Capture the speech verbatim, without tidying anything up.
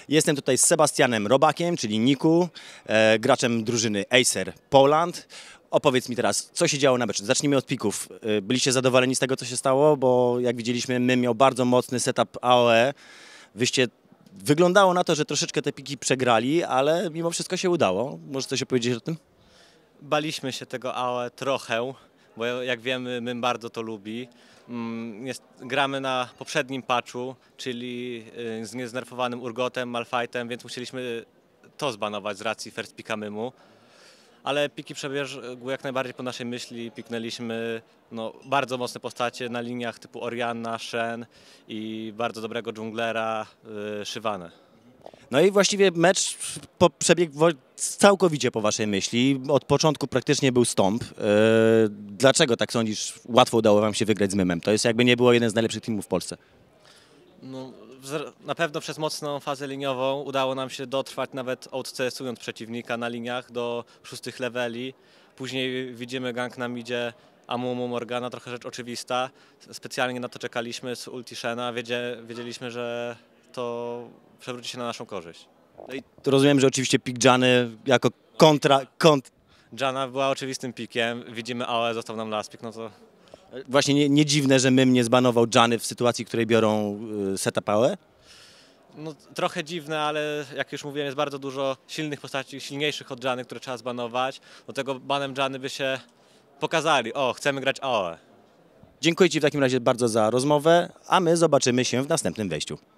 Jestem tutaj z Sebastianem Robakiem, czyli Niku, e, graczem drużyny Acer Poland. Opowiedz mi teraz, co się działo na meczu. Zacznijmy od pików. E, Byliście zadowoleni z tego, co się stało? Bo jak widzieliśmy, my miał bardzo mocny setup A O E. Wyście, wyglądało na to, że troszeczkę te piki przegrali, ale mimo wszystko się udało. Możesz coś opowiedzieć o tym? Baliśmy się tego A O E trochę, bo jak wiemy, my bardzo to lubi. Mm, Jest, gramy na poprzednim patchu, czyli y, z nieznerfowanym Urgotem, Malfightem, więc musieliśmy to zbanować z racji first picka Mymu. Ale piki przebiegły jak najbardziej po naszej myśli. Piknęliśmy no, bardzo mocne postacie na liniach typu Orianna, Shen i bardzo dobrego dżunglera y, Shyvanę. No i właściwie mecz po, przebiegł wo- całkowicie po waszej myśli. Od początku praktycznie był stąp. E, dlaczego tak sądzisz, łatwo udało wam się wygrać z Mymem? To jest jakby nie było jeden z najlepszych teamów w Polsce. No, wzr- na pewno przez mocną fazę liniową udało nam się dotrwać, nawet outCS-ując przeciwnika na liniach do szóstych leveli. Później widzimy gank na midzie Amumu Morgana, trochę rzecz oczywista. Specjalnie na to czekaliśmy z ulti Shena, Wiedzie, wiedzieliśmy, że to przewróci się na naszą korzyść. No i rozumiem, że oczywiście pik Jany jako kontra, kont, Jana była oczywistym pikiem, widzimy A O E, został nam last pick, no to właśnie nie, nie dziwne, że Mym nie zbanował Jany w sytuacji, w której biorą y, setup A O E. No, trochę dziwne, ale jak już mówiłem, jest bardzo dużo silnych postaci, silniejszych od Jany, które trzeba zbanować. Do tego banem Jany by się pokazali, o, chcemy grać A O E. Dziękuję ci w takim razie bardzo za rozmowę, a my zobaczymy się w następnym wejściu.